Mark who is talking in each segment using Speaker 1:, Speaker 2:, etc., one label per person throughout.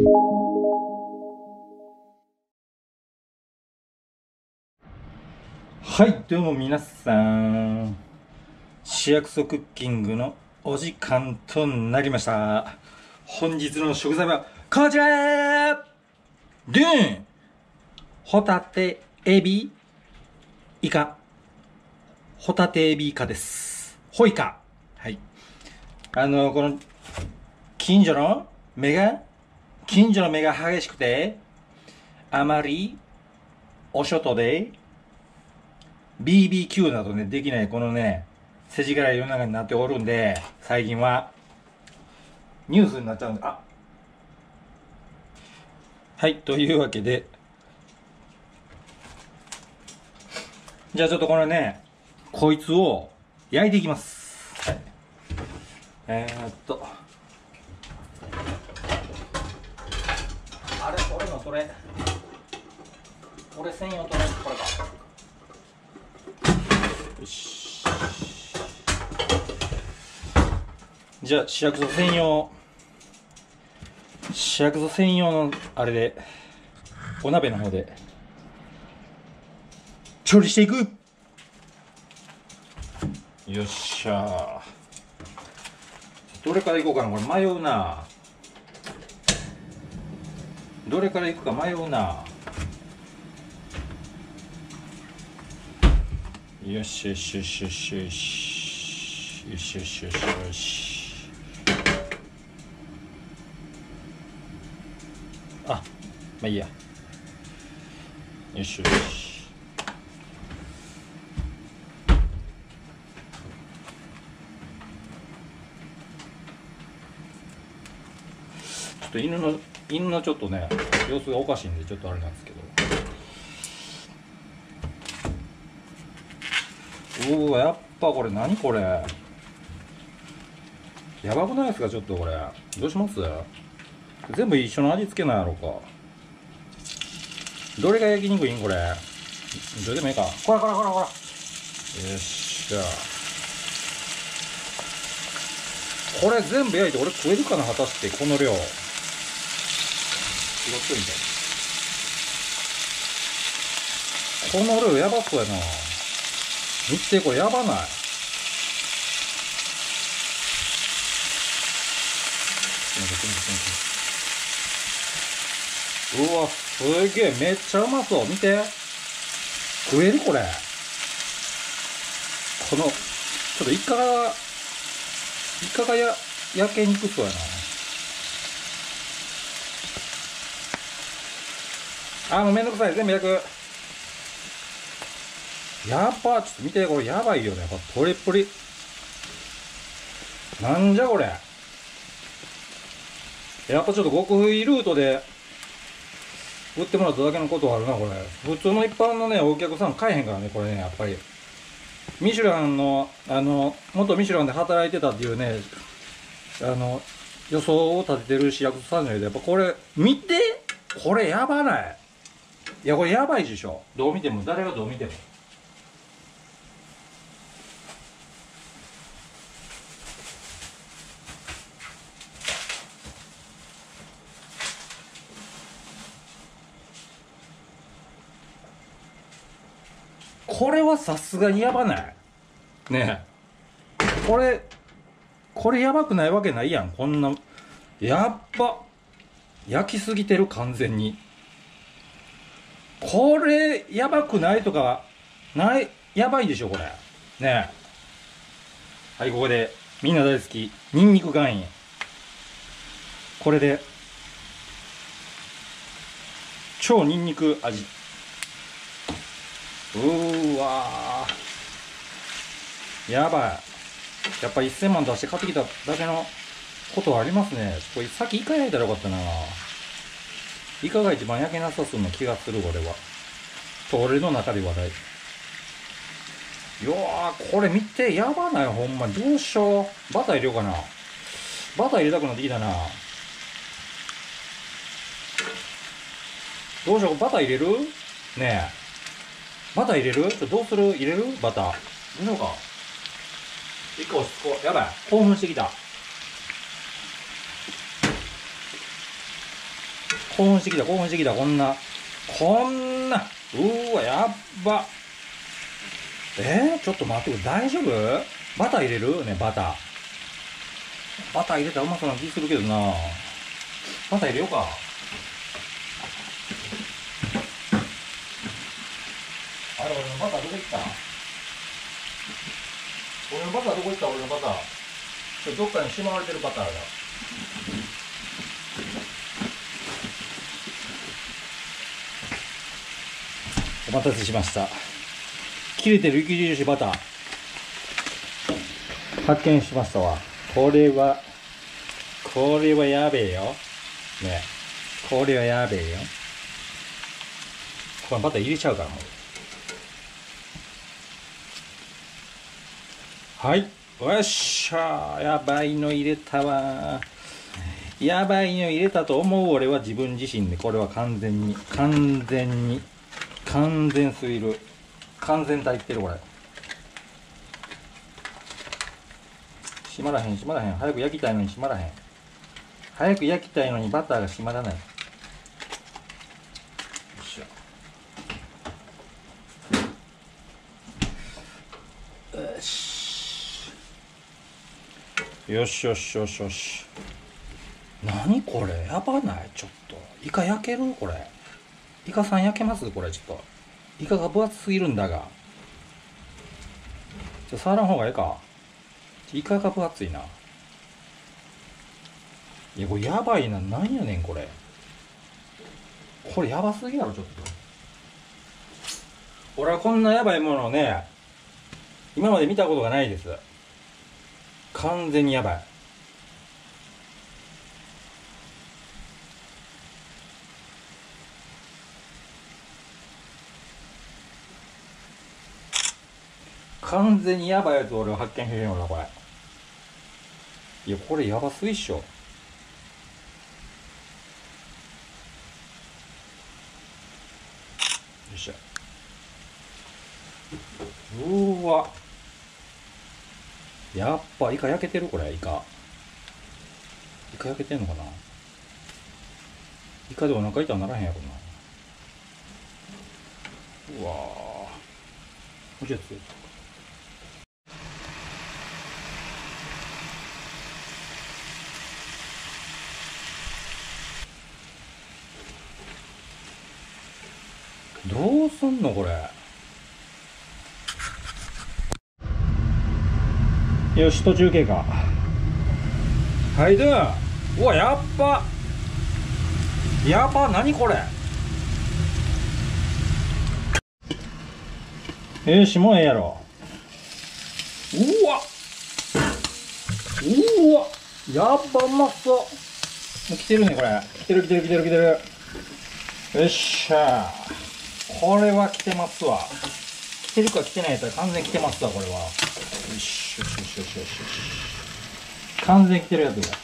Speaker 1: はい、どうも皆さん。市役所クッキングのお時間となりました。本日の食材はこちらでんホタテ、エビ、イカ。ホタテ、エビ、イカです。ホイカ。はい。この、近所の目が激しくて、あまり、お外で、BBQ などね、できないこのね、世知辛い世の中になっておるんで、最近は、ニュースになっちゃうんで、はい、というわけで、じゃあちょっとこのね、こいつを焼いていきます。はい。あれ、俺専用とね、これか。よし。じゃあ、市役所専用の、あれで、お鍋の方で、調理していく。よっしゃー。どれからいこうかな、これ迷うな。どれからいくか迷うな。よしよしよしよしよしよしよしよしよし。まあいいや。よしよし。ちょっと犬のちょっとね、様子がおかしいんでちょっとあれなんですけど。やっぱこれ何これ、やばくないですか。ちょっとこれどうします。全部一緒の味付けなんやろうか。どれが焼きにくいんこれ。どれでもいいか。こら。よっしゃ。これ全部焼いて俺食えるかな、果たしてこの量。違ってみたい。この量やばそうやな。見て、これやばない。うわ、すげえ、めっちゃうまそう。見て。食えるこれ。この、ちょっとイカが焼けにくそうやな。もうめんどくさい。全部焼く。やっぱ、ちょっと見て、これやばいよね。ポリポリ。なんじゃこれ。やっぱちょっと極秘ルートで売ってもらっただけのことはあるな、これ。普通の一般のね、お客さん買えへんからね、これね、やっぱり。ミシュランの、元ミシュランで働いてたっていうね、予想を立ててる市役所さんじゃないと、やっぱこれ、見て、これやばない。いや、これやばいでしょ。どう見ても、誰がどう見ても。これはさすがにやばないねえ。これやばくないわけないやん。こんな、やっば。焼きすぎてる、完全に。これ、やばくないとか、やばいでしょ、これ。ねえ。はい、ここで、みんな大好き、ニンニク岩塩。これで、超ニンニク味。わー。やばい。やっぱ1000万出して買ってきただけのことはありますね。これ、さっきイカ焼いたらよかったな。イカが一番焼けなさそうな気がする、これは。と、俺の中で話題。これ見て、やばない、ほんまに。どうしよう。バター入れようかな。バター入れたくなってきたな。どうしよう、バター入れるねえ。バター入れる？どうする？入れる？バター。どうしようか。一個落ち着こう。やばい。興奮してきた。 興奮してきた、興奮してきた。こんな。うーわ、やっば。ちょっと待ってくれ。大丈夫？バター入れるね、バター。バター入れたらうまそうな気するけどな。バター入れようか。あれ、俺のバターどこ行った？俺のバターどこ行った？俺のバター。どっかにしまわれてるバターが。お待たせしました。切れてる雪印バター。発見しましたわ。これはやべえよ。ね。これはやべえよ。これバター入れちゃうからもう。はい。よっしゃー。やばいの入れたわ。やばいの入れたと思う俺は自分自身で、これは完全すぎる。完全体いってるこれ。閉まらへん。早く焼きたいのに閉まらへん。早く焼きたいのにバターが閉まらない。よっしゃ。よし。よしよしよしよし。何これやばない？ちょっと。イカ焼ける？これ。イカさん焼けます？これちょっと。イカが分厚すぎるんだが。触らん方がええか。イカが分厚いな。いや、これやばいな。なんやねん、これ。これやばすぎやろ、ちょっと。俺はこんなやばいものをね、今まで見たことがないです。完全にやばい。完全にやばいやつを俺は発見してるよな、これ。いや、これやばすぎっしょ。よっしゃ。うーわ。やっぱ、イカ焼けてる？これ、イカ焼けてんのかな？イカでお腹痛くならへんやろな。うわー。もうちょっと。どうすんのこれ。よし、途中経過。はい、では、うわ、やっば。何これ。よし、もうええやろ。うわ、やっば、うまそう。もう来てるね、これ。来てる。よっしゃ。これは来てますわ。来てるか来てないやったら完全来てますわ、これは。よし。完全来てるやつだ。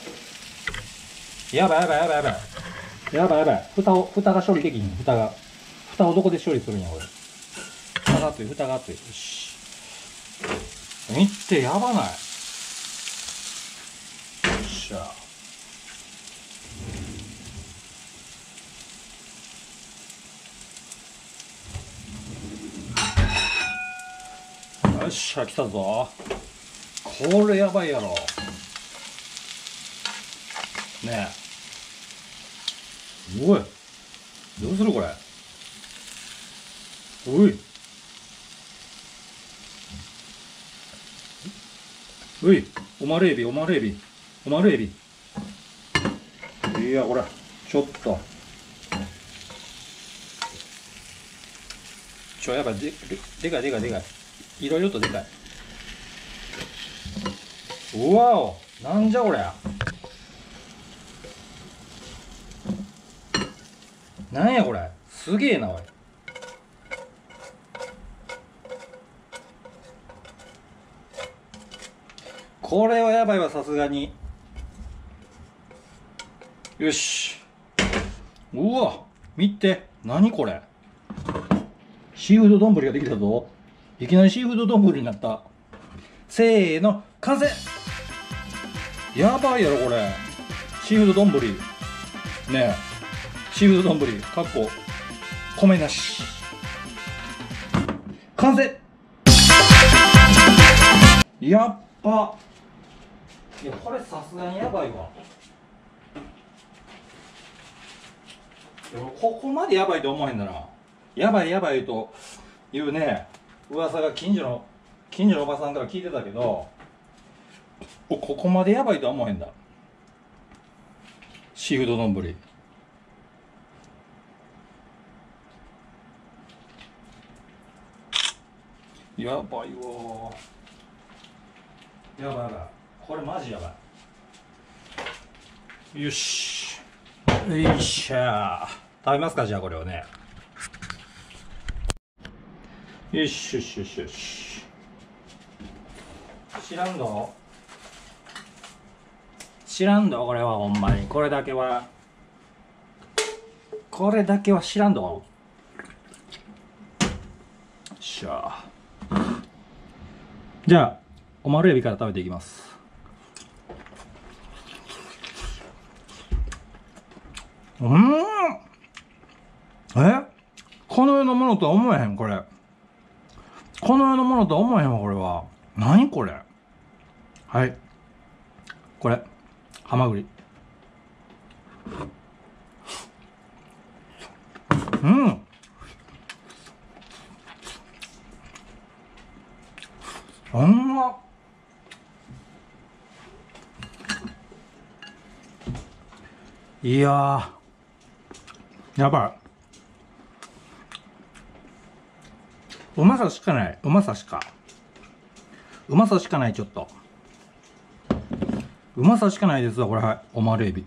Speaker 1: やばい。蓋が処理できひん。蓋をどこで処理するんや、これ。蓋が熱い。よし。見て、やばない。よっしゃ。よっしゃ、来たぞ。これやばいやろ。ねえ。おい。どうするこれ。おい。オマールエビ。いや、これ、ちょっと。やっぱでかい。いろいろとでかい。うわお、なんじゃこりゃ。なんやこれ。すげえな、おい。これはやばいわ、さすがに。よし。うわ、見て。何これ。シーフード丼ができたぞ。いきなりシーフード丼になった。せーの、完成。やばいやろこれ。シーフード丼。ねえ。 シーフード丼かっこ米なし完成。やっば。いやこれさすがにやばいわ。でもここまでやばいと思わへんだな。やばいやばいというね噂が近所のおばさんから聞いてたけど、ここまでやばいとは思わへんだ。シーフード丼やばいわ。やばいやばい、これマジやばい。よし、よいしゃ。食べますか、じゃあこれをね。よしよしよしよし。知らんどこれはほんまに。これだけは知らんど。よっしゃ。じゃあお丸エビから食べていきます。この世のものとは思えへん。これこの世のものとは思えへんわ。これは何これ。はい、これハマグリ。うまっ。いやーやばい。うまさしかない。うまさしかない。ちょっとうまさしかないですわこれ。はい、オマールエビ。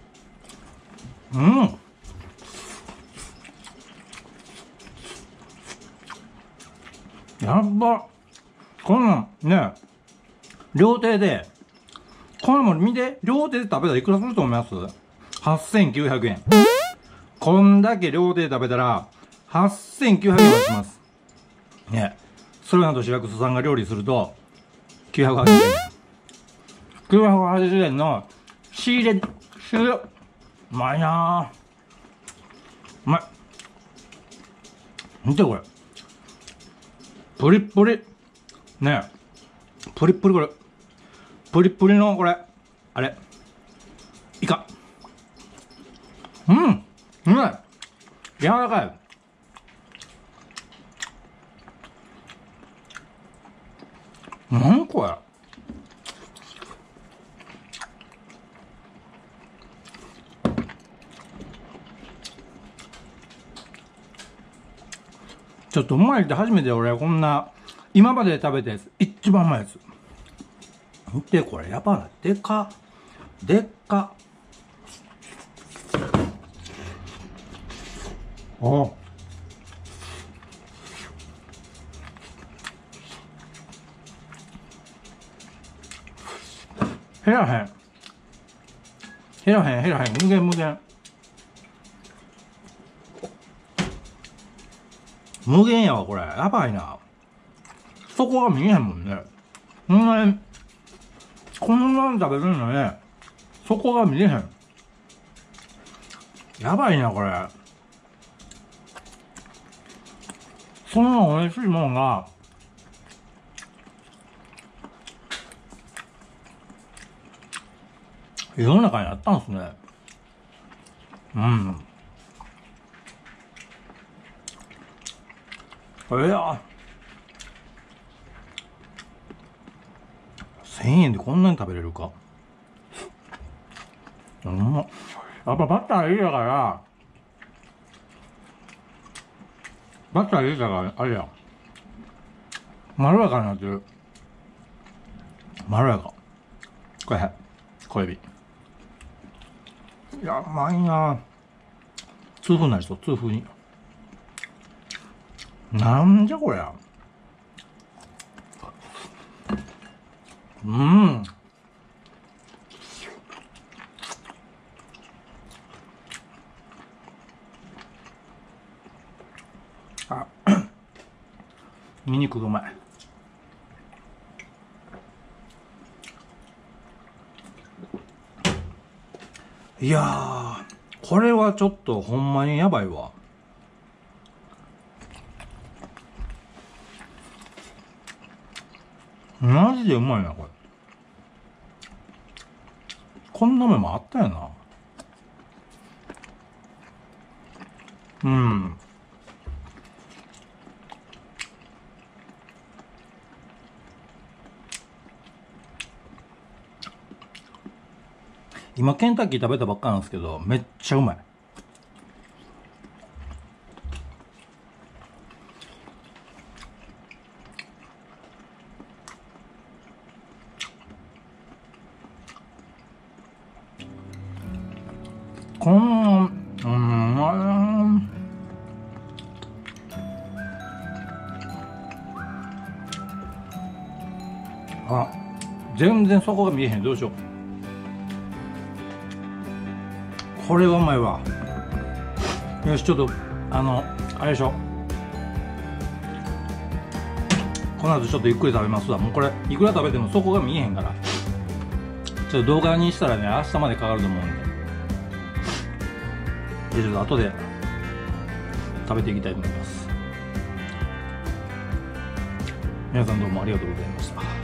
Speaker 1: やっば。こんなんね、料亭でこれも見て、料亭で食べたらいくらすると思います？ 8900 円。こんだけ料亭で食べたら8900円はしますね。それがと主役さんが料理すると980円。980円の仕入れ終了。うまいなぁ。うまい。見てこれ。プリップリ。ねえ。プリップリこれ。プリップリのこれ。あれ。イカ。うまい。柔らかい。なんこれ。ちょっとうまいって初めて俺こんな今まで食べたやつ一番うまいやつ。見てこれやばない。でかでっか。お減らへん無限無限やわこれ。やばいな。そこが見えへんもんね。こんなに食べるのね、そこが見えへん。やばいなこれ。そんな美味しいもんが世の中にあったんすね。いや1000円でこんなに食べれるか。やっぱバター入れたからあれや、まろやかになってる。まろやか。これ小エビ。いやうまいな。痛風になりそう。痛風に。なんじゃこりゃ。あミニクがうまい。いやーこれはちょっとほんまにやばいわ。マジでうまいな、これ。こんな麺もあったよな。うん。今ケンタッキー食べたばっかなんですけど、めっちゃうまい。この、あ、全然そこが見えへん。どうしよう。これはうまいわ。よし、ちょっと、あれでしょ。この後ちょっとゆっくり食べますわ。もうこれ、いくら食べてもそこが見えへんから。ちょっと動画にしたらね、明日までかかると思うんで。ちょっと後で食べていきたいと思います。皆さんどうもありがとうございました。